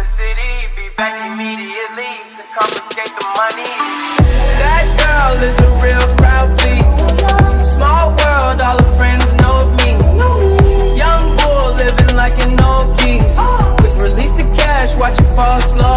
the city, be back immediately to confiscate the money. That girl is a real crowd, please. Small world, all her friends know of me. Young bull living like an old geese. Quick release the cash, watch it fall slow.